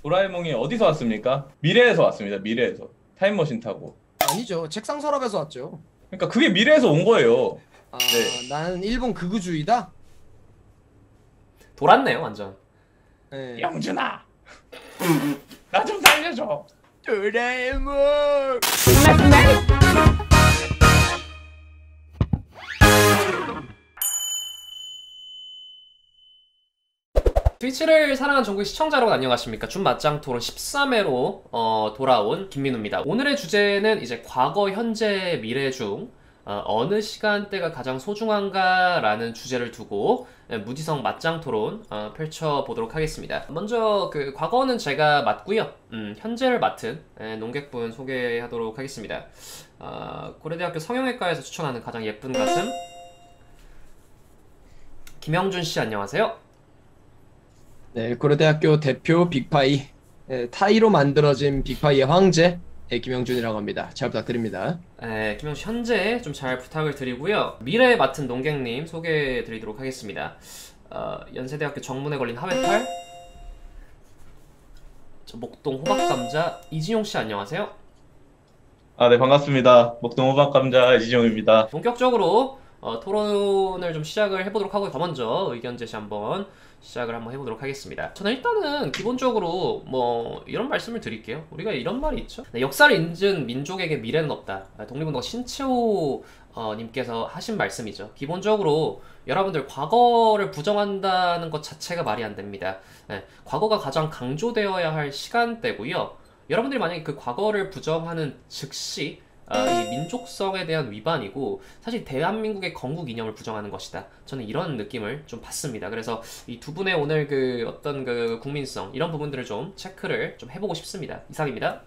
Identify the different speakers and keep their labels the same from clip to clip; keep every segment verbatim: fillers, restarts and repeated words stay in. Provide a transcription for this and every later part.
Speaker 1: 도라에몽이 어디서 왔습니까? 미래에서 왔습니다. 미래에서. 타임머신 타고.
Speaker 2: 아니죠. 책상 서랍에서 왔죠.
Speaker 1: 그러니까 그게 미래에서 온 거예요.
Speaker 2: 아,
Speaker 1: 네.
Speaker 2: 나는 일본 극우주의다?
Speaker 3: 돌았네요, 완전.
Speaker 2: 네.
Speaker 1: 영준아, 나 좀 살려줘.
Speaker 2: 도라에몽!
Speaker 3: 트위치를 사랑하는 전국의 시청자 여러분 안녕하십니까. 준맞짱 토론 십삼 회로 어, 돌아온 김민우입니다. 오늘의 주제는 이제 과거, 현재, 미래 중 어, 느 시간대가 가장 소중한가 라는 주제를 두고 예, 무지성 맞짱 토론 어, 펼쳐보도록 하겠습니다. 먼저 그 과거는 제가 맡고요. 음, 현재를 맡은 예, 농객분 소개하도록 하겠습니다. 어, 고려대학교 성형외과에서 추천하는 가장 예쁜 가슴 김영준씨 안녕하세요.
Speaker 2: 네, 고려대학교 대표 빅파이, 네, 타이로 만들어진 빅파이의 황제, 네, 김영준이라고 합니다. 잘 부탁드립니다.
Speaker 3: 네, 김영준 현재 좀 잘 부탁을 드리고요. 미래에 맡은 농객님 소개해 드리도록 하겠습니다. 어, 연세대학교 정문에 걸린 하회탈 저 목동 호박감자 이진용씨 안녕하세요.
Speaker 1: 아, 네, 반갑습니다. 목동 호박감자 이지용입니다.
Speaker 3: 본격적으로 어, 토론을 좀 시작을 해보도록 하고 더 먼저 의견 제시 한번 시작을 한번 해보도록 하겠습니다. 저는 일단은 기본적으로 뭐 이런 말씀을 드릴게요. 우리가 이런 말이 있죠. 네, 역사를 잊은 민족에게 미래는 없다. 독립운동 신채호 어, 님께서 하신 말씀이죠. 기본적으로 여러분들 과거를 부정한다는 것 자체가 말이 안 됩니다. 네, 과거가 가장 강조되어야 할 시간대고요. 여러분들이 만약에 그 과거를 부정하는 즉시 아, 이 민족성에 대한 위반이고 사실 대한민국의 건국 이념을 부정하는 것이다. 저는 이런 느낌을 좀 받습니다. 그래서 이 두 분의 오늘 그 어떤 그 국민성 이런 부분들을 좀 체크를 좀 해보고 싶습니다. 이상입니다.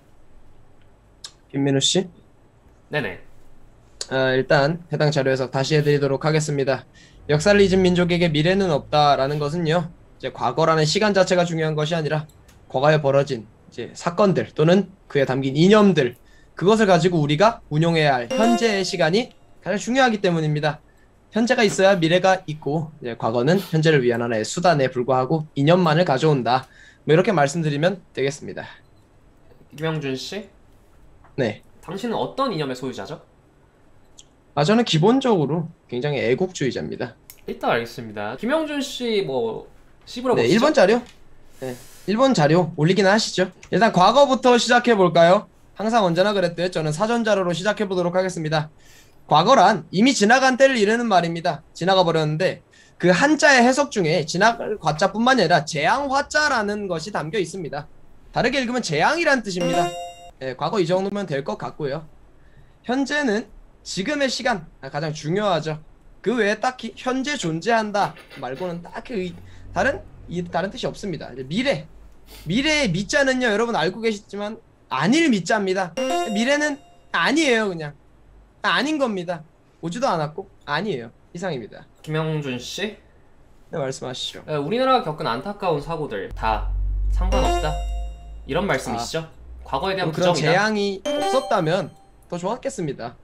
Speaker 2: 김민우 씨,
Speaker 3: 네네.
Speaker 2: 아, 일단 해당 자료 해석 다시 해드리도록 하겠습니다. 역사를 잊은 민족에게 미래는 없다라는 것은요, 이제 과거라는 시간 자체가 중요한 것이 아니라 과거에 벌어진 이제 사건들 또는 그에 담긴 이념들, 그것을 가지고 우리가 운용해야 할 현재의 시간이 가장 중요하기 때문입니다. 현재가 있어야 미래가 있고, 이제 과거는 현재를 위한 하나의 수단에 불과하고 이념만을 가져온다. 뭐 이렇게 말씀드리면 되겠습니다.
Speaker 3: 김영준 씨,
Speaker 2: 네.
Speaker 3: 당신은 어떤 이념의 소유자죠?
Speaker 2: 아, 저는 기본적으로 굉장히 애국주의자입니다.
Speaker 3: 일단 알겠습니다. 김영준 씨 뭐 씹으러
Speaker 2: 네,
Speaker 3: 보시죠.
Speaker 2: 일 번 자료. 네, 일 번 자료 올리기는 하시죠. 일단 과거부터 시작해 볼까요? 항상 언제나 그랬듯 저는 사전 자료로 시작해 보도록 하겠습니다. 과거란 이미 지나간 때를 이르는 말입니다. 지나가 버렸는데 그 한자의 해석 중에 지나갈 과자뿐만 아니라 재앙화자라는 것이 담겨 있습니다. 다르게 읽으면 재앙이란 뜻입니다. 네, 과거 이 정도면 될 것 같고요. 현재는 지금의 시간 가장 중요하죠. 그 외에 딱히 현재 존재한다 말고는 딱히 의, 다른 이, 다른 뜻이 없습니다. 이제 미래 미래의 미자는요, 여러분 알고 계시지만 아닐 미자입니다. 미래는 아니에요. 그냥 아닌 겁니다. 오지도 않았고 아니에요. 이상입니다.
Speaker 3: 김영준 씨,
Speaker 2: 네, 말씀하시죠.
Speaker 3: 에, 우리나라가 겪은 안타까운 사고들 다 상관없다. 이런 말씀이시죠? 과거에 대한
Speaker 2: 그런
Speaker 3: 부정이다.
Speaker 2: 재앙이 없었다면 더 좋았겠습니다.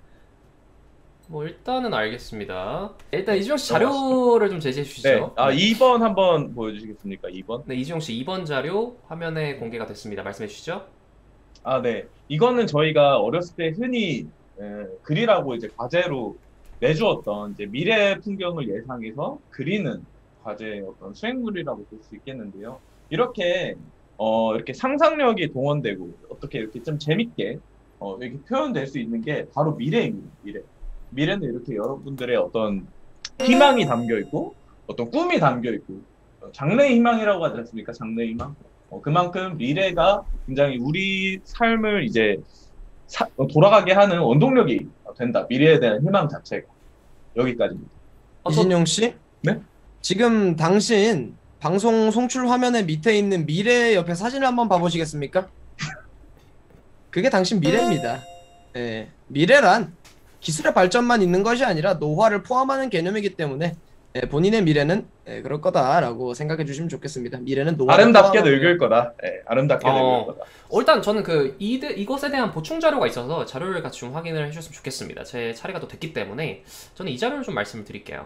Speaker 3: 뭐 일단은 알겠습니다. 일단 이지용 씨 자료를 좀 제시해 주시죠.
Speaker 1: 네. 아, 이 번 한번 보여주시겠습니까? 이 번?
Speaker 3: 네, 이지용 씨 이 번 자료 화면에 공개가 됐습니다. 말씀해 주시죠.
Speaker 1: 아, 네. 이거는 저희가 어렸을 때 흔히 에, 그리라고 이제 과제로 내주었던 이제 미래 풍경을 예상해서 그리는 과제의 어떤 수행물이라고 볼 수 있겠는데요. 이렇게 어, 이렇게 상상력이 동원되고 어떻게 이렇게 좀 재밌게 어, 이렇게 표현될 수 있는 게 바로 미래입니다. 미래. 미래는 이렇게 여러분들의 어떤 희망이 담겨 있고 어떤 꿈이 담겨 있고 어, 장래의 희망이라고 하지 않습니까? 장래의 희망. 어, 그만큼 미래가 굉장히 우리 삶을 이제 사, 어, 돌아가게 하는 원동력이 된다. 미래에 대한 희망 자체가. 여기까지입니다.
Speaker 3: 어, 저-
Speaker 2: 이진용 씨?
Speaker 1: 네?
Speaker 2: 지금 당신 방송 송출 화면에 밑에 있는 미래 옆에 사진을 한번 봐보시겠습니까? 그게 당신 미래입니다. 예, 미래란 기술의 발전만 있는 것이 아니라 노화를 포함하는 개념이기 때문에 예, 본인의 미래는 예, 그럴 거다라고 생각해 주시면 좋겠습니다. 미래는 노화를
Speaker 1: 아름답게
Speaker 2: 포함하고요.
Speaker 1: 늙을 거다. 예, 아름답게
Speaker 3: 어.
Speaker 1: 늙을 거다.
Speaker 3: 어, 일단 저는 그 이, 이것에 대한 보충 자료가 있어서 자료를 같이 좀 확인을 해주셨으면 좋겠습니다. 제 차례가 또 됐기 때문에 저는 이 자료를 좀 말씀을 드릴게요.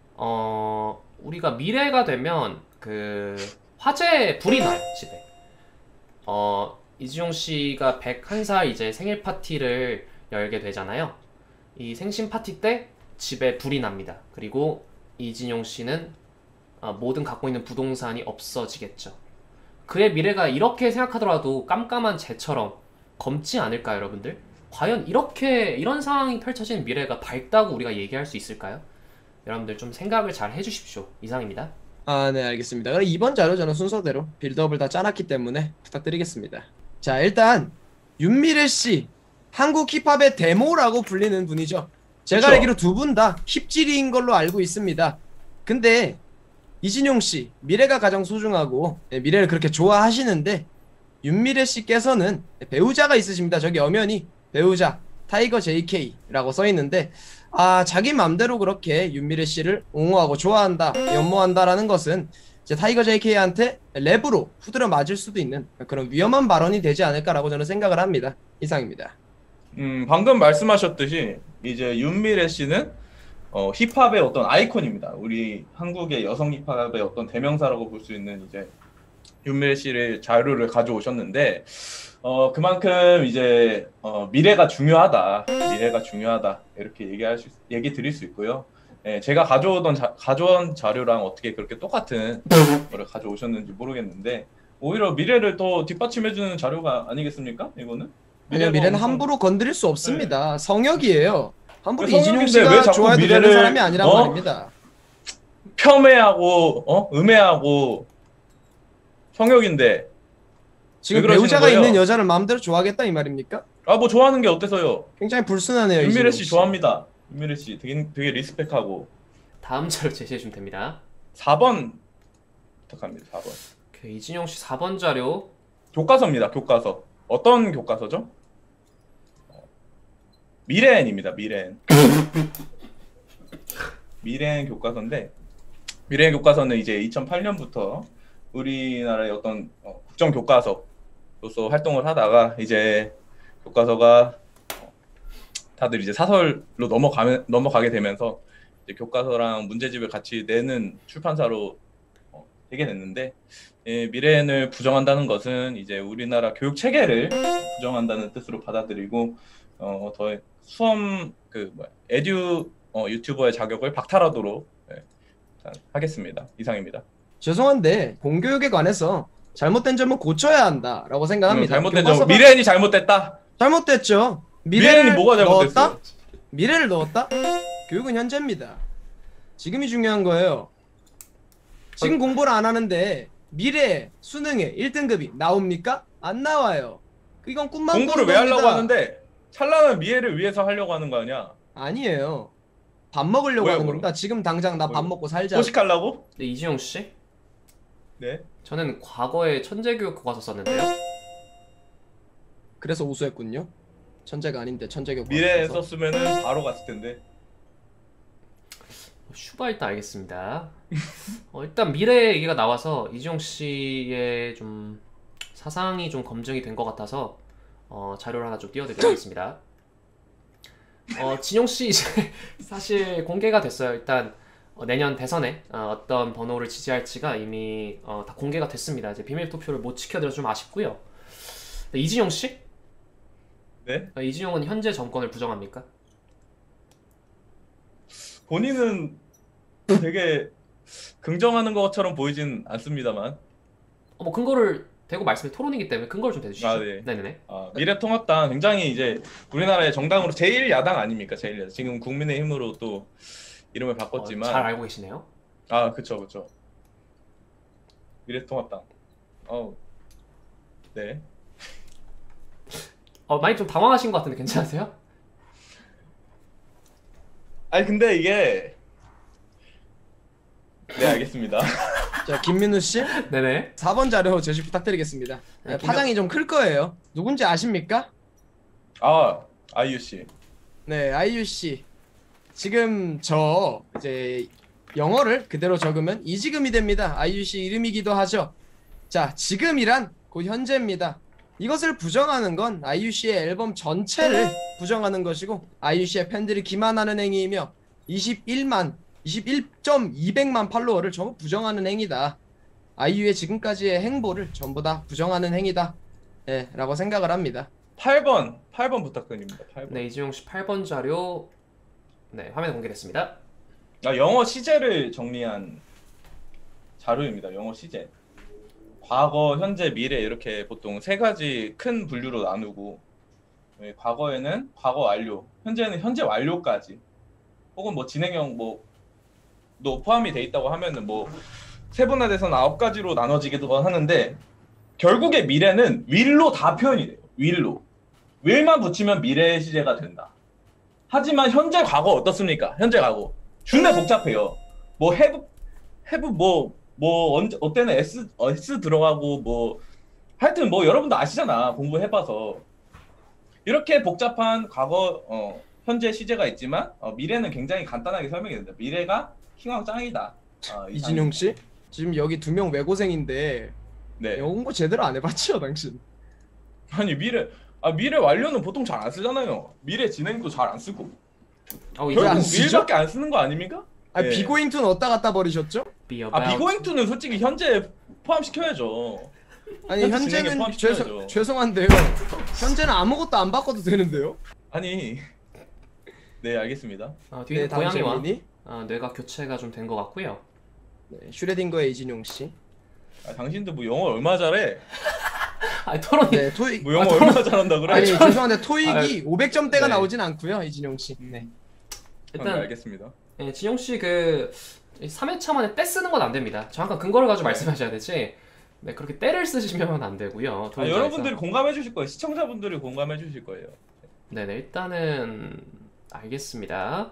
Speaker 3: 어, 우리가 미래가 되면 그 화재 불이 나요, 집에. 어, 이진용 씨가 백한 살 이제 생일 파티를 열게 되잖아요. 이 생신 파티 때 집에 불이 납니다. 그리고 이진용 씨는 어, 모든 갖고 있는 부동산이 없어지겠죠. 그의 미래가 이렇게 생각하더라도 깜깜한 재처럼 검지 않을까요, 여러분들? 과연 이렇게 이런 상황이 펼쳐진 미래가 밝다고 우리가 얘기할 수 있을까요? 여러분들 좀 생각을 잘 해주십시오. 이상입니다.
Speaker 2: 아, 네, 알겠습니다. 그럼 이번 자료 저는 순서대로 빌드업을 다 짜놨기 때문에 부탁드리겠습니다. 자, 일단 윤미래 씨, 한국 힙합의 데모라고 불리는 분이죠. 제가
Speaker 1: 그쵸.
Speaker 2: 알기로 두 분 다 힙질이인 걸로 알고 있습니다. 근데 이진용 씨, 미래가 가장 소중하고 네, 미래를 그렇게 좋아하시는데 윤미래 씨께서는 배우자가 있으십니다. 저기 엄연히 배우자 타이거 제이케이라고 써 있는데 아, 자기 맘대로 그렇게 윤미래 씨를 옹호하고 좋아한다, 연모한다라는 것은 이제 타이거 제이케이한테 랩으로 후드려 맞을 수도 있는 그런 위험한 발언이 되지 않을까라고 저는 생각을 합니다. 이상입니다.
Speaker 1: 음, 방금 말씀하셨듯이 이제 윤미래 씨는 어, 힙합의 어떤 아이콘입니다. 우리 한국의 여성 힙합의 어떤 대명사라고 볼 수 있는 이제 윤미래 씨를 자료를 가져오셨는데 어, 그만큼 이제 어, 미래가 중요하다, 미래가 중요하다 이렇게 얘기할 수, 얘기 드릴 수 있고요. 예, 제가 가져오던 자, 가져온 자료랑 어떻게 그렇게 똑같은 거를 가져오셨는지 모르겠는데 오히려 미래를 또 뒷받침해주는 자료가 아니겠습니까? 이거는?
Speaker 2: 왜냐면 미래는 함부로 건드릴 수 없습니다. 성역이에요. 함부로
Speaker 1: 그
Speaker 2: 이진용
Speaker 1: 성역인데 왜
Speaker 2: 씨가
Speaker 1: 자꾸
Speaker 2: 좋아해도 되는
Speaker 1: 미래를,
Speaker 2: 사람이 아니란
Speaker 1: 어?
Speaker 2: 말입니다.
Speaker 1: 폄훼하고 어? 음해하고 성역인데
Speaker 2: 지금
Speaker 1: 왜 그러시는
Speaker 2: 배우자가
Speaker 1: 거예요?
Speaker 2: 있는 여자를 마음대로 좋아하겠다 이 말입니까?
Speaker 1: 아 뭐 좋아하는 게 어때서요?
Speaker 2: 굉장히 불순하네요.
Speaker 1: 윤미래
Speaker 2: 이진용
Speaker 1: 씨 좋아합니다. 윤미래 씨 되게 되게 리스펙하고
Speaker 3: 다음 자료 제시해주면 됩니다.
Speaker 1: 사 번 부탁합니다. 사 번
Speaker 3: 오케이, 이진용 씨 사 번 자료.
Speaker 1: 교과서입니다. 교과서 어떤 교과서죠? 어, 미래엔입니다. 미래엔 미래엔 교과서인데 미래엔 교과서는 이제 이천팔 년부터 우리나라의 어떤 어, 국정 교과서로서 활동을 하다가 이제 교과서가 어, 다들 이제 사설로 넘어가면 넘어가게 되면서 이제 교과서랑 문제집을 같이 내는 출판사로 어, 되게 됐는데 예, 미래엔을 부정한다는 것은 이제 우리나라 교육 체계를 부정한다는 뜻으로 받아들이고 어, 더 수험 그 뭐야 에듀 어, 유튜버의 자격을 박탈하도록 예, 자, 하겠습니다. 이상입니다.
Speaker 2: 죄송한데 공교육에 관해서 잘못된 점은 고쳐야 한다라고 생각합니다.
Speaker 1: 음, 잘못된
Speaker 2: 교과서가-
Speaker 1: 점 미래엔이 잘못됐다.
Speaker 2: 잘못됐죠.
Speaker 1: 미래엔이
Speaker 2: 미래를
Speaker 1: 뭐가 잘못됐어요?
Speaker 2: 넣었다? 미래를 넣었다? 교육은 현재입니다. 지금이 중요한 거예요. 지금
Speaker 1: 어.
Speaker 2: 공부를 안 하는데 미래 수능에 일 등급이 나옵니까? 안 나와요. 이건 꿈만
Speaker 1: 공부를
Speaker 2: 꾸는
Speaker 1: 왜 하려고
Speaker 2: 겁니다.
Speaker 1: 하는데 찬란한 미래를 위해서 하려고 하는 거 아니야?
Speaker 2: 아니에요. 밥 먹으려고
Speaker 1: 뭐야,
Speaker 2: 하는
Speaker 1: 뭐야?
Speaker 2: 겁니다. 지금 당장 나 밥
Speaker 1: 뭐야?
Speaker 2: 먹고 살자.
Speaker 1: 포식하려고?
Speaker 3: 근데 이진용 씨,
Speaker 1: 네.
Speaker 3: 저는 과거에 천재교육 교과서 썼는데요.
Speaker 2: 그래서 우수했군요. 천재가 아닌데 천재교
Speaker 1: 미래에 썼으면은 바로 갔을 텐데.
Speaker 3: 슈바 일단 알겠습니다. 어, 일단 미래 얘기가 나와서 이지용 씨의 좀 사상이 좀 검증이 된 것 같아서 어, 자료를 하나 좀 띄워드리겠습니다. 어, 진용 씨 이제 사실 공개가 됐어요. 일단 어, 내년 대선에 어, 어떤 번호를 지지할지가 이미 어, 다 공개가 됐습니다. 이제 비밀 투표를 못 지켜드려서 좀 아쉽고요. 네, 이진용 씨?
Speaker 1: 네.
Speaker 3: 어, 이진용은 현재 정권을 부정합니까?
Speaker 1: 본인은 되게 긍정하는 것처럼 보이진 않습니다만.
Speaker 3: 어, 뭐 근거를 대고 말씀해 토론이기 때문에 근거를 좀 대주시죠.
Speaker 1: 아, 네.
Speaker 3: 네네네.
Speaker 1: 아, 미래통합당 굉장히 이제 우리나라의 정당으로 제일 야당 아닙니까? 제일 야당. 지금 국민의힘으로 또 이름을
Speaker 3: 어,
Speaker 1: 바꿨지만.
Speaker 3: 잘 알고 계시네요.
Speaker 1: 아, 그쵸, 그쵸. 미래통합당. 어, 네.
Speaker 3: 어, 많이 좀 당황하신 것 같은데 괜찮으세요?
Speaker 1: 아니 근데 이게 네 알겠습니다.
Speaker 2: 자, 김민우 씨
Speaker 3: 네네.
Speaker 2: 사 번 자료 제시 부탁드리겠습니다. 네, 파장이 좀 클 거예요. 누군지 아십니까?
Speaker 1: 아 아이유 씨.
Speaker 2: 네, 아이유 씨. 지금 저 이제 영어를 그대로 적으면 이지금이 됩니다. 아이유 씨 이름이기도 하죠. 자, 지금이란 곧 현재입니다. 이것을 부정하는 건 아이유 씨의 앨범 전체를 부정하는 것이고 아이유 씨의 팬들이 기만하는 행위이며 이십일만, 이십일 점 이백만 팔로워를 전부 부정하는 행위다. 아이유의 지금까지의 행보를 전부 다 부정하는 행위다. 예, 라고 생각을 합니다.
Speaker 1: 팔 번, 팔 번 부탁드립니다. 팔 번.
Speaker 3: 네, 이진용 씨 팔 번 자료 네, 화면에 공개됐습니다.
Speaker 1: 아, 영어 시제를 정리한 자료입니다. 영어 시제. 과거, 현재, 미래 이렇게 보통 세 가지 큰 분류로 나누고 네, 과거에는 과거 완료, 현재는 현재 완료까지 혹은 뭐 진행형 뭐도 포함이 돼 있다고 하면은 뭐 세분화돼서는 아홉 가지로 나눠지기도 하는데 결국에 미래는 will로 다 표현이 돼요. will로. will만 붙이면 미래의 시제가 된다. 하지만 현재 과거 어떻습니까? 현재 과거 준내 복잡해요. 뭐 have, have 뭐, 뭐 언제 어때는 s s 들어가고 뭐 하여튼 뭐 여러분도 아시잖아. 공부해봐서 이렇게 복잡한 과거 어, 현재 시제가 있지만 어, 미래는 굉장히 간단하게 설명이 된다. 미래가 킹왕 짱이다. 어,
Speaker 2: 이진용 씨 지금 여기 두 명 외고생인데
Speaker 1: 네.
Speaker 2: 영어 공부 제대로 안 해봤죠, 당신?
Speaker 1: 아니 미래 아 미래 완료는 보통 잘 안 쓰잖아요. 미래 진행도 잘 안 쓰고.
Speaker 3: 어,
Speaker 2: 왜
Speaker 3: 이제
Speaker 2: 안
Speaker 1: 결국
Speaker 2: 쓰죠?
Speaker 1: will밖에 안 쓰는 거 아닙니까?
Speaker 2: 아,
Speaker 1: 네.
Speaker 2: 비고잉투는 어디다 갖다 버리셨죠?
Speaker 3: be
Speaker 1: 아
Speaker 3: about
Speaker 1: 비고잉투는 솔직히 현재 포함시켜야죠.
Speaker 2: 아니
Speaker 1: 현재 진행에
Speaker 2: 현재는
Speaker 1: 포함시켜야죠.
Speaker 2: 죄송, 죄송한데요. 현재는 아무것도 안 바꿔도 되는데요.
Speaker 1: 아니 네 알겠습니다.
Speaker 3: 어, 뒤에
Speaker 2: 네, 다음
Speaker 3: 고양이와
Speaker 2: 질문이
Speaker 3: 어, 뇌가 교체가 좀 된 것 같고요.
Speaker 2: 네, 슈레딩거의 이진용 씨.
Speaker 1: 아, 당신도 뭐 영어 얼마 잘해?
Speaker 3: 아, 토론이
Speaker 2: 네, 토익
Speaker 1: 뭐 영어
Speaker 3: 아,
Speaker 1: 얼마나 잘한다 그래?
Speaker 2: 아니 죄송한데 토익이
Speaker 3: 아,
Speaker 2: 오백 점대가
Speaker 3: 네.
Speaker 2: 나오진 않고요, 이진용 씨. 네.
Speaker 1: 일단
Speaker 3: 일단
Speaker 1: 알겠습니다.
Speaker 3: 예, 진영 씨그 삼 회차 만에 때 쓰는 건 안 됩니다. 정확한 근거를 가지고
Speaker 1: 네.
Speaker 3: 말씀하셔야 되지. 네, 그렇게 때를 쓰시면 안 되고요.
Speaker 1: 아,
Speaker 3: 도움자에서.
Speaker 1: 여러분들이 공감해 주실 거예요. 시청자분들이 공감해 주실 거예요.
Speaker 3: 네네, 일단은 알겠습니다.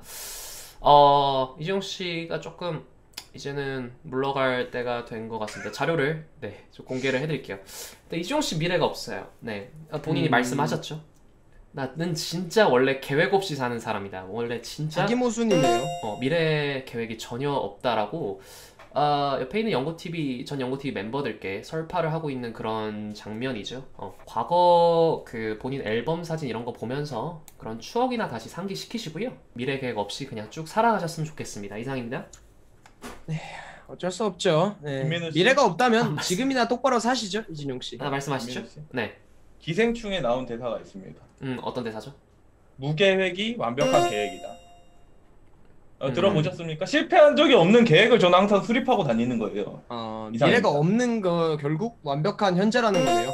Speaker 3: 어, 이진용 씨가 조금 이제는 물러갈 때가 된 것 같습니다. 자료를 네, 좀 공개를 해드릴게요. 근데 이진용 씨 미래가 없어요. 네, 본인이
Speaker 2: 음.
Speaker 3: 말씀하셨죠. 나는 진짜 원래 계획 없이 사는 사람이다. 원래 진짜
Speaker 2: 자기 모순이네요.
Speaker 3: 어, 미래 계획이 전혀 없다라고 어, 옆에 있는 연고티비 전 연고티비 멤버들께 설파를 하고 있는 그런 장면이죠. 어, 과거 그 본인 앨범 사진 이런 거 보면서 그런 추억이나 다시 상기시키시고요. 미래 계획 없이 그냥 쭉 살아가셨으면 좋겠습니다. 이상입니다.
Speaker 2: 어쩔 수 없죠. 네.
Speaker 1: 김민우 씨?
Speaker 2: 미래가 없다면 지금이나 똑바로 사시죠, 이진용 씨.
Speaker 3: 하나 말씀하시죠.
Speaker 1: 김민우 씨?
Speaker 3: 네,
Speaker 1: 기생충에 나온 대사가 있습니다.
Speaker 3: 음 어떤 대사죠?
Speaker 1: 무계획이 완벽한 계획이다. 어,
Speaker 3: 음.
Speaker 1: 들어보셨습니까? 실패한 적이 없는 계획을 저는 항상 수립하고 다니는 거예요.
Speaker 2: 어,
Speaker 1: 이상입니다.
Speaker 2: 미래가 없는 거 결국 완벽한 현재라는 거네요.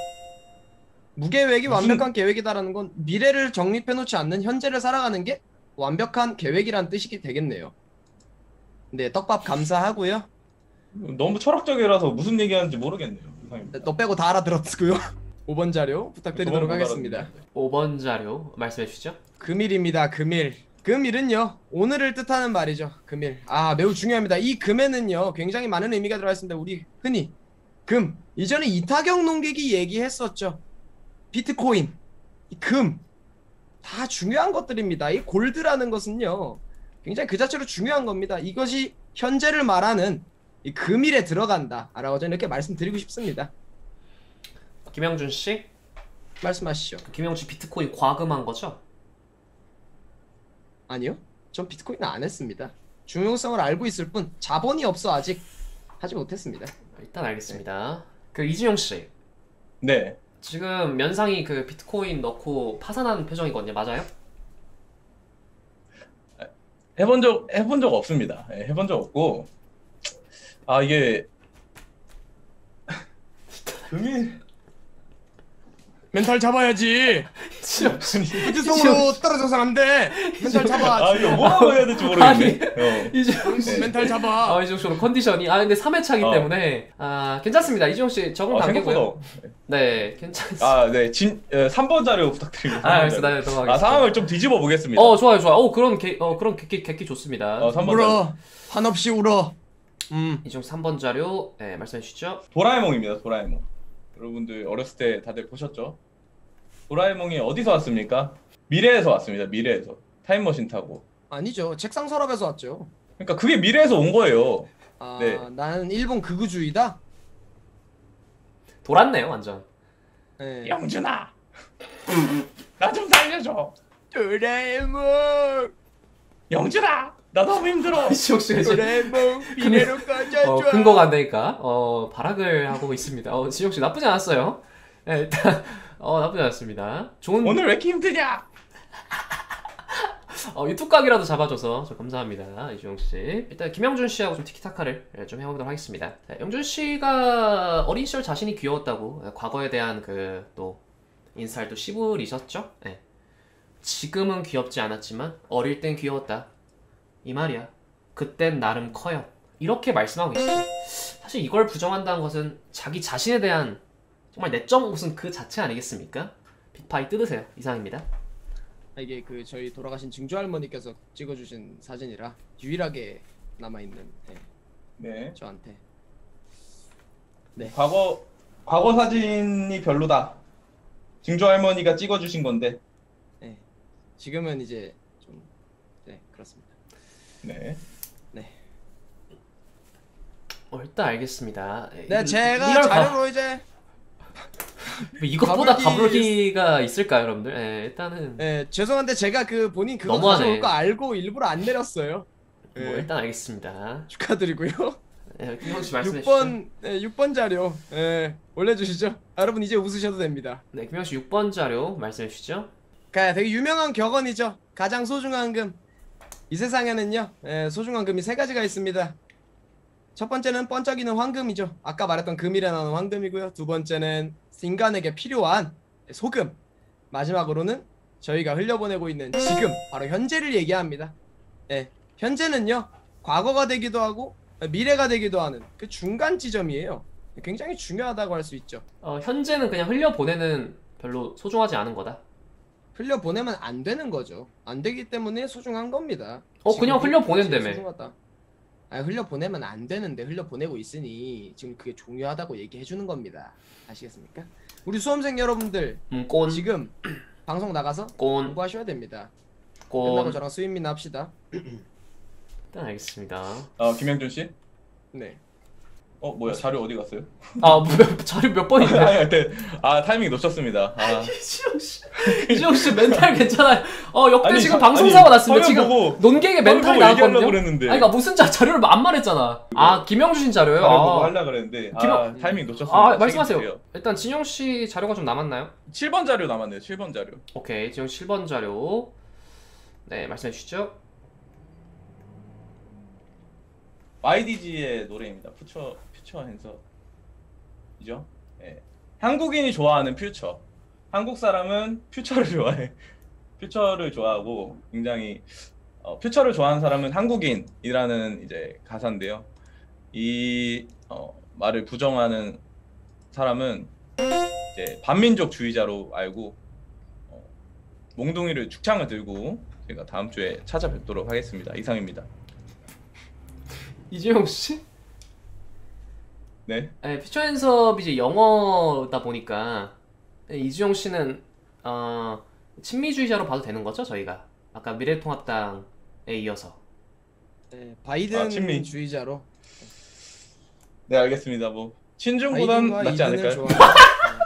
Speaker 2: 무계획이
Speaker 1: 무슨-
Speaker 2: 완벽한 계획이다라는 건 미래를 정립해 놓지 않는 현재를 살아가는 게 완벽한 계획이란 뜻이 되겠네요. 네, 떡밥 감사하고요.
Speaker 1: 너무 철학적이라서 무슨 얘기하는지 모르겠네요. 이상입니다.
Speaker 2: 너 빼고 다 알아들었고요. 오 번 자료 부탁드리도록
Speaker 1: 저만 못
Speaker 2: 하겠습니다.
Speaker 1: 알아듣는데.
Speaker 3: 오 번 자료 말씀해 주시죠.
Speaker 2: 금일입니다. 금일. 금일은요, 오늘을 뜻하는 말이죠. 금일. 아, 매우 중요합니다. 이 금에는요, 굉장히 많은 의미가 들어가 있습니다. 우리 흔히 금. 이전에 이타경 농객이 얘기했었죠. 비트코인, 이 금. 다 중요한 것들입니다. 이 골드라는 것은요, 굉장히 그 자체로 중요한 겁니다. 이것이 현재를 말하는 이 금일에 들어간다. 라고 저는 이렇게 말씀드리고 싶습니다.
Speaker 3: 김영준 씨,
Speaker 2: 말씀하시죠.
Speaker 3: 김영준 씨 비트코인 과금한 거죠?
Speaker 2: 아니요. 전 비트코인은 안 했습니다. 중요성을 알고 있을 뿐 자본이 없어 아직 하지 못했습니다.
Speaker 3: 일단 알겠습니다. 그 이진용 씨,
Speaker 1: 네.
Speaker 3: 지금 면상이 그 비트코인 넣고 파산하는 표정이거든요. 맞아요?
Speaker 1: 해본 적 해본 적 없습니다. 예, 해본 적 없고 아 이게 금일
Speaker 2: 멘탈 잡아야지.
Speaker 3: 이진용 씨.
Speaker 2: 부지성으로 떨어져선 안 돼. 멘탈 잡아.
Speaker 1: 아 이거 뭐라고 해야 될지 모르겠네. 어.
Speaker 3: 이진용 씨.
Speaker 2: 멘탈 잡아.
Speaker 3: 아, 이진용 씨 오늘 컨디션이 아 근데 삼 회차기
Speaker 1: 어.
Speaker 3: 때문에 아 괜찮습니다. 이진용 씨 적응
Speaker 1: 아,
Speaker 3: 단계고요.
Speaker 1: 생각보다
Speaker 3: 네, 괜찮습니다.
Speaker 1: 아, 네. 진 어, 삼 번 자료 부탁드립니다.
Speaker 3: 아, 알겠습니다. 네,
Speaker 1: 아,
Speaker 3: 넘어가겠습니다.
Speaker 1: 상황을 좀 뒤집어 보겠습니다.
Speaker 3: 어, 좋아요, 좋아요. 어, 그런 개, 어, 그런 객기, 객기 좋습니다.
Speaker 1: 어, 삼 번 자료.
Speaker 2: 울어. 한없이 울어. 음.
Speaker 3: 이중 삼 번 자료, 네, 말씀해 주시죠.
Speaker 1: 도라에몽입니다. 도라에몽. 여러분들 어렸을 때 다들 보셨죠? 도라에몽이 어디서 왔습니까? 미래에서 왔습니다. 미래에서. 타임머신 타고.
Speaker 2: 아니죠. 책상 서랍에서 왔죠.
Speaker 1: 그러니까 그게 미래에서 온 거예요.
Speaker 2: 아,
Speaker 1: 네.
Speaker 2: 나는 일본 극우주의다.
Speaker 3: 돌았네요, 완전.
Speaker 2: 네.
Speaker 1: 영준아. 나 좀 살려줘.
Speaker 2: 도라에몽.
Speaker 1: 영준아. 나 너무 힘들어.
Speaker 3: 이중 씨가 지금
Speaker 2: 도라에몽 미래로 꺼져줘.
Speaker 3: 어, 근거가 안 되니까 어, 발악을 하고 있습니다. 어, 지용 씨 나쁘지 않았어요. 네, 일단 어 나쁘지 않습니다. 좋은
Speaker 1: 오늘 왜 이렇게 힘드냐?
Speaker 3: 어, 유튜브 각이라도 잡아줘서 저 감사합니다. 이주영 씨. 일단 김영준 씨하고 좀 티키타카를 예, 좀 해보도록 하겠습니다. 네, 영준 씨가 어린 시절 자신이 귀여웠다고 예, 과거에 대한 그 또 인스타를 또 씹으리셨죠? 예. 지금은 귀엽지 않았지만 어릴 땐 귀여웠다. 이 말이야. 그땐 나름 커요. 이렇게 말씀하고 계시죠. 사실 이걸 부정한다는 것은 자기 자신에 대한 정말 내적 모습 그 자체 아니겠습니까? 빅파이 뜯으세요. 이상입니다.
Speaker 2: 이게 그 저희 돌아가신 증조 할머니께서 찍어주신 사진이라 유일하게 남아있는 네,
Speaker 1: 네.
Speaker 2: 저한테.
Speaker 1: 과거 과거 사진이 별로다. 증조 할머니가 찍어주신 건데.
Speaker 2: 네. 지금은 이제 좀 네 그렇습니다.
Speaker 1: 네.
Speaker 2: 네.
Speaker 3: 어, 일단 알겠습니다.
Speaker 2: 네
Speaker 3: 이-
Speaker 2: 제가
Speaker 3: 이걸 가-
Speaker 2: 자료로 이제
Speaker 3: 이것보다
Speaker 2: 가불기-
Speaker 3: 가불기가 있을까요, 여러분들? 예, 일단은
Speaker 2: 네 죄송한데 제가 그 본인 그거
Speaker 3: 너무하네.
Speaker 2: 가져올 거 알고 일부러 안 내렸어요.
Speaker 3: 뭐
Speaker 2: 네.
Speaker 3: 일단 알겠습니다.
Speaker 2: 축하드리고요.
Speaker 3: 예, 김영 씨 말씀해
Speaker 2: 육
Speaker 3: 주시죠.
Speaker 2: 번 네, 육 번 자료 네, 올려주시죠. 아, 여러분 이제 웃으셔도 됩니다.
Speaker 3: 네, 김영 씨 육 번 자료 말씀해 주시죠.
Speaker 2: 그 되게 유명한 격언이죠. 가장 소중한 금. 이 세상에는요 예, 소중한 금이 세 가지가 있습니다. 첫 번째는 번쩍이는 황금이죠. 아까 말했던 금이라는 황금이고요. 두 번째는 인간에게 필요한 소금. 마지막으로는 저희가 흘려보내고 있는 지금 바로 현재를 얘기합니다. 예, 현재는요 과거가 되기도 하고 미래가 되기도 하는 그 중간 지점이에요. 굉장히 중요하다고 할 수 있죠.
Speaker 3: 어, 현재는 그냥 흘려 보내는 별로 소중하지 않은 거다.
Speaker 2: 흘려 보내면 안 되는 거죠. 안 되기 때문에 소중한 겁니다.
Speaker 3: 어, 그냥
Speaker 2: 지금
Speaker 3: 흘려
Speaker 2: 그게
Speaker 3: 보낸다며.
Speaker 2: 소중하다. 아, 흘려 보내면 안 되는데 흘려 보내고 있으니 지금 그게 중요하다고 얘기해 주는 겁니다. 아시겠습니까? 우리 수험생 여러분들
Speaker 3: 음, 꼰,
Speaker 2: 지금 방송 나가서
Speaker 3: 꼰,
Speaker 2: 공부하셔야 됩니다. 끝나고
Speaker 3: 꼰.
Speaker 2: 저랑 수임이나 합시다.
Speaker 3: 일단 알겠습니다.
Speaker 1: 어 김영준 씨?
Speaker 2: 네.
Speaker 1: 어 뭐야 자료 어디 갔어요?
Speaker 3: 아, 뭐, 몇- 자료 몇 번인데?
Speaker 1: 아니, 네. 아 타이밍 놓쳤습니다. 아.
Speaker 3: 이지영 씨, 이지영 씨 멘탈 괜찮아요. 어, 역대
Speaker 1: 아니,
Speaker 3: 지금
Speaker 1: 자-
Speaker 3: 방송
Speaker 1: 아니,
Speaker 3: 사고 났습니다.
Speaker 1: 화면
Speaker 3: 지금
Speaker 1: 보고-
Speaker 3: 논객의
Speaker 1: 화면
Speaker 3: 멘탈이
Speaker 1: 보고 얘기하려고
Speaker 3: 나왔거든요.
Speaker 1: 그랬는데.
Speaker 3: 아니, 그러니까 무슨 자 자료를 안 말했잖아. 아, 김영준 자료요.
Speaker 1: 자료 보고
Speaker 3: 아,
Speaker 1: 하려 그랬는데
Speaker 3: 김영-
Speaker 1: 아, 타이밍 놓쳤습니다.
Speaker 3: 아, 말씀하세요.
Speaker 1: 책임질게요.
Speaker 3: 일단 진영 씨 자료가 좀 남았나요?
Speaker 1: 칠 번 자료 남았네요. 칠 번 자료.
Speaker 3: 오케이, 지금 칠 번 자료. 네, 말씀해 주시죠.
Speaker 1: 와이디지의 노래입니다. 퓨처 퓨처 핸섬이죠. 예. 한국인이 좋아하는 퓨처. 한국 사람은 퓨처를 좋아해. 퓨처를 좋아하고 굉장히 어, 퓨처를 좋아하는 사람은 한국인이라는 이제 가사인데요. 이 어, 말을 부정하는 사람은 이제 반민족주의자로 알고 어, 몽둥이를 죽창을 들고 제가 다음 주에 찾아뵙도록 하겠습니다. 이상입니다.
Speaker 3: 이지영 씨?
Speaker 1: 네.
Speaker 3: 네, 피처 핸섭이 이제 영어다 보니까 네, 이주영 씨는 어, 친미주의자로 봐도 되는 거죠, 저희가? 아까 미래통합당에 이어서.
Speaker 2: 네,
Speaker 1: 아,
Speaker 2: 바이든
Speaker 1: 친미.
Speaker 2: 주의자로.
Speaker 1: 네 알겠습니다. 뭐 친중보단
Speaker 2: 바이든과
Speaker 1: 낫지
Speaker 2: 이든을
Speaker 1: 않을까요?
Speaker 2: 좋아하는-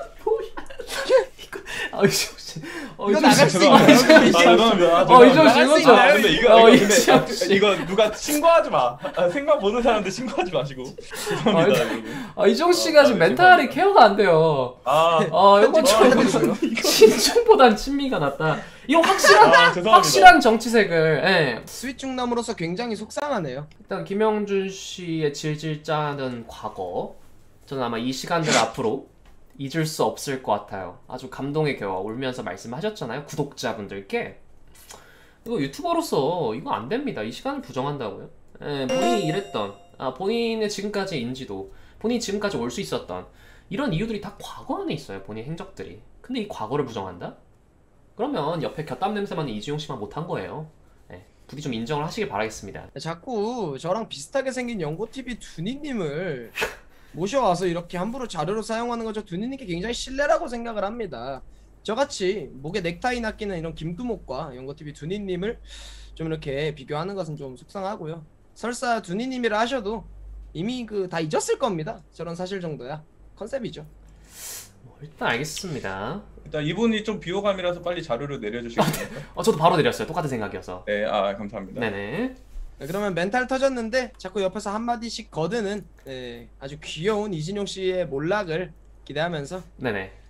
Speaker 3: 아, 이주영 씨. 어,
Speaker 2: 이거
Speaker 3: 이주영 씨.
Speaker 2: 나갈 수
Speaker 1: 죄송합니다.
Speaker 2: 있나요?
Speaker 1: 아, 죄송합니다. 아,
Speaker 3: 어, 이주영 씨
Speaker 1: 죄송합니다.
Speaker 3: 이거 좀.
Speaker 1: 아, 근데 이거
Speaker 3: 어,
Speaker 1: 이거 근데
Speaker 3: 이주영
Speaker 1: 아,
Speaker 3: 씨.
Speaker 1: 이거 누가 신고하지 마. 아, 생방 보는 사람들 신고하지 마시고. 죄송합니다.
Speaker 3: 아,
Speaker 1: 여러분.
Speaker 3: 아, 이주영 씨가
Speaker 1: 아,
Speaker 3: 지금
Speaker 1: 네,
Speaker 3: 멘탈이
Speaker 1: 죄송합니다.
Speaker 3: 케어가 안 돼요.
Speaker 1: 아,
Speaker 3: 어, 이건 좀
Speaker 1: 이거-
Speaker 3: 친중보단 친미가 낫다. 이거 확실한
Speaker 1: 아, 죄송합니다.
Speaker 3: 확실한 정치색을. 예.
Speaker 2: 스윗 중남으로서 굉장히 속상하네요.
Speaker 3: 일단 김영준 씨의 질질 짜는 과거, 저는 아마 이 시간들 앞으로 잊을 수 없을 것 같아요. 아주 감동의 겨워 울면서 말씀하셨잖아요, 구독자분들께. 이거 유튜버로서 이거 안 됩니다. 이 시간을 부정한다고요? 예, 본인이 이랬던, 아, 본인의 지금까지의 인지도, 본인이 지금까지 올 수 있었던 이런 이유들이 다 과거 안에 있어요, 본인 행적들이. 근데 이 과거를 부정한다? 그러면 옆에 곁담 냄새 맡는 이주영 씨만 못한 거예요. 예, 부디 좀 인정을 하시길 바라겠습니다.
Speaker 2: 자꾸 저랑 비슷하게 생긴 연고티비 두니님을 모셔와서 이렇게 함부로 자료로 사용하는 거죠. 두니님께 굉장히 신뢰라고 생각을 합니다. 저같이 목에 넥타이 낚이는 이런 김두목과 연고티비 두니님을 좀 이렇게 비교하는 것은 좀 속상하고요. 설사 두니님이라 하셔도 이미 그 다 잊었을 겁니다. 저런 사실 정도야. 컨셉이죠.
Speaker 3: 뭐, 일단 알겠습니다.
Speaker 1: 일단 이분이 좀 비호감이라서 빨리 자료를 내려주시겠습니까?
Speaker 3: 어, 저도 바로 내렸어요. 똑같은 생각이어서.
Speaker 1: 네, 아 감사합니다.
Speaker 3: 네네.
Speaker 2: 네, 그러면 멘탈 터졌는데 자꾸 옆에서 한마디씩 거드는 네, 아주 귀여운 이진용 씨의 몰락을 기대하면서
Speaker 3: 네네.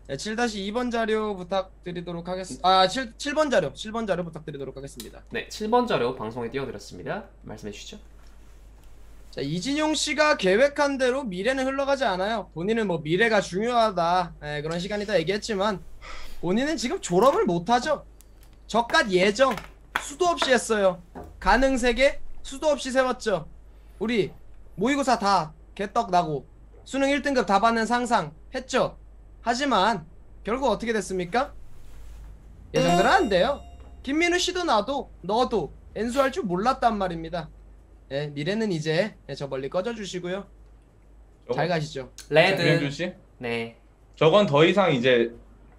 Speaker 2: 네, 칠 다시 이 번 자료 부탁드리도록 하겠습니다. 아, 칠, 칠 번 자료, 칠 번 자료 부탁드리도록 하겠습니다.
Speaker 3: 네, 칠 번 자료 방송에 띄워드렸습니다. 말씀해 주시죠.
Speaker 2: 자, 이진용 씨가 계획한 대로 미래는 흘러가지 않아요. 본인은 뭐 미래가 중요하다, 예, 그런 시간이다 얘기했지만 본인은 지금 졸업을 못하죠. 저깟 예정 수도 없이 했어요. 가능 세계 수도 없이 세웠죠. 우리 모의고사 다 개떡 나고 수능 일 등급 다 받는 상상 했죠. 하지만 결국 어떻게 됐습니까? 예정대로 안 돼요. 김민우 씨도 나도 너도 엔수할 줄 몰랐단 말입니다. 예, 미래는 이제 예, 저 멀리 꺼져 주시고요. 잘 가시죠.
Speaker 3: 레드.
Speaker 1: 김영준 씨,
Speaker 3: 네.
Speaker 1: 저건 더 이상 이제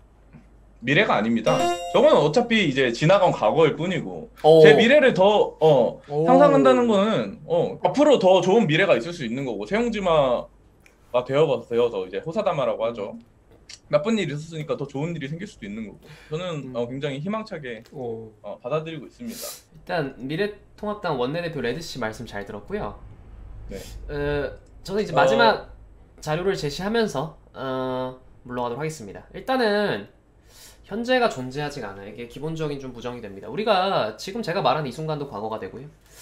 Speaker 1: 미래가 아닙니다. 저건 어차피 이제 지나간 과거일 뿐이고
Speaker 3: 오.
Speaker 1: 제 미래를 더 어,
Speaker 2: 오.
Speaker 1: 상상한다는 거는 어, 앞으로 더 좋은 미래가 있을 수 있는 거고 세용지마가 되어 되어서 이제 호사다마라고 하죠. 나쁜 일이 있었으니까 더 좋은 일이 생길 수도 있는 거고 저는
Speaker 2: 음.
Speaker 1: 어, 굉장히 희망차게
Speaker 3: 오.
Speaker 1: 어, 받아들이고 있습니다.
Speaker 3: 일단 미래통합당 원내대표 레드 씨 말씀 잘 들었고요.
Speaker 1: 네.
Speaker 3: 어, 저는 이제
Speaker 1: 어.
Speaker 3: 마지막 자료를 제시하면서 어, 물러가도록 하겠습니다. 일단은 현재가 존재하지가 않아요. 이게 기본적인 좀 부정이 됩니다. 우리가 지금 제가 말하는 이 순간도 과거가 되고요.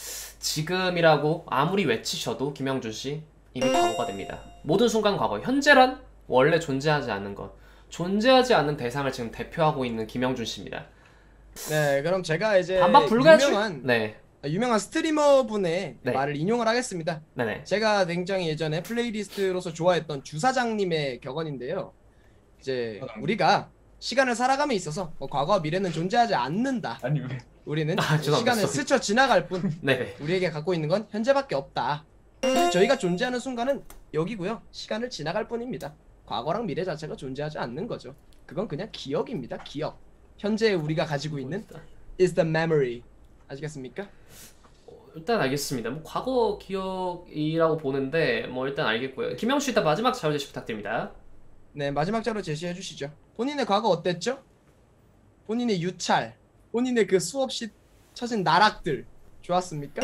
Speaker 3: 지금이라고 아무리 외치셔도 김영준 씨 이미 과거가 됩니다. 모든 순간 과거. 현재란 원래 존재하지 않는 것. 존재하지 않는 대상을 지금 대표하고 있는 김영준 씨입니다.
Speaker 2: 네, 그럼 제가 이제
Speaker 3: 반박 불가출.
Speaker 2: 유명한
Speaker 3: 네,
Speaker 2: 유명한 스트리머 분의
Speaker 3: 네.
Speaker 2: 말을 인용을 하겠습니다.
Speaker 3: 네네.
Speaker 2: 제가 굉장히 예전에 플레이리스트로서 좋아했던 주사장님의 격언인데요. 이제
Speaker 1: 주사장님?
Speaker 2: 우리가 시간을 살아감에 있어서 뭐 과거와 미래는 존재하지 않는다.
Speaker 1: 아니 왜?
Speaker 2: 우리는
Speaker 3: 아, 죄송합니다.
Speaker 2: 시간을 스쳐 지나갈 뿐
Speaker 3: 네네.
Speaker 2: 우리에게 갖고 있는 건 현재밖에 없다. 사실 저희가 존재하는 순간은 여기고요. 시간을 지나갈 뿐입니다. 과거랑 미래 자체가 존재하지 않는 거죠. 그건 그냥 기억입니다. 기억. 현재 우리가 가지고 있는 is the memory. 아시겠습니까?
Speaker 3: 어, 일단 알겠습니다. 뭐 과거 기억이라고 보는데 뭐 일단 알겠고요. 김영준 씨 일단 마지막 자료 제시 부탁드립니다.
Speaker 2: 네, 마지막 자료 제시해 주시죠. 본인의 과거 어땠죠? 본인의 유찰, 본인의 그 수없이 쳐진 나락들 좋았습니까?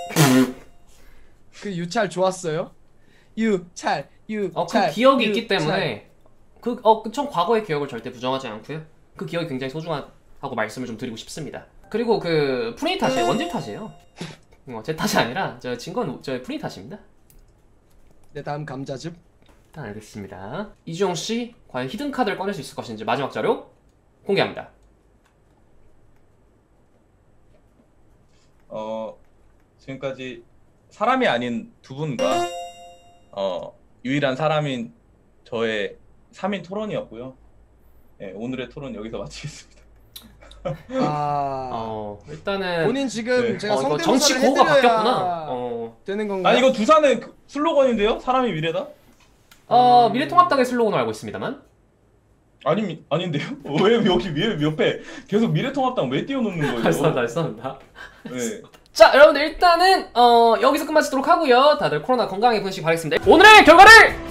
Speaker 2: 그 유찰 좋았어요? 유찰, 유찰.
Speaker 3: 어, 그 기억이
Speaker 2: 유찰.
Speaker 3: 있기 때문에 그, 어, 전 과거의 기억을 절대 부정하지 않고요. 그 기억이 굉장히 소중하다고 말씀을 좀 드리고 싶습니다. 그리고 그 프레이 탓이에요. 원딜 탓이에요. 어, 제 탓이 아니라 저 진건 저 프레이 탓입니다.
Speaker 2: 네, 다음 감자즙.
Speaker 3: 일단 알겠습니다. 이주영 씨 과연 히든 카드를 꺼낼 수 있을 것인지 마지막 자료 공개합니다.
Speaker 1: 어 지금까지 사람이 아닌 두 분과 어 유일한 사람인 저의 삼 인 토론이었고요. 네, 오늘의 토론 여기서 마치겠습니다.
Speaker 2: 아,
Speaker 3: 어, 일단은
Speaker 2: 본인 지금
Speaker 1: 네.
Speaker 2: 제가
Speaker 3: 어, 이거
Speaker 2: 성대모사를
Speaker 3: 정치 구호가
Speaker 2: 해드려야
Speaker 3: 바뀌었구나. 어,
Speaker 2: 되는 건가요?
Speaker 1: 아니 이거 두산의 그 슬로건인데요? 사람이 미래다?
Speaker 3: 어 미래통합당의 슬로건으로 알고 있습니다만.
Speaker 1: 아니 아닌데요? 왜 여기 위에 옆에 계속 미래통합당 왜 띄워놓는 거예요?
Speaker 3: 알겠습니다, 알겠습니다.
Speaker 1: 네.
Speaker 3: 자, 여러분들 일단은 어, 여기서 끝마치도록 하고요. 다들 코로나 건강히 보내시기 바라겠습니다. 오늘의 결과를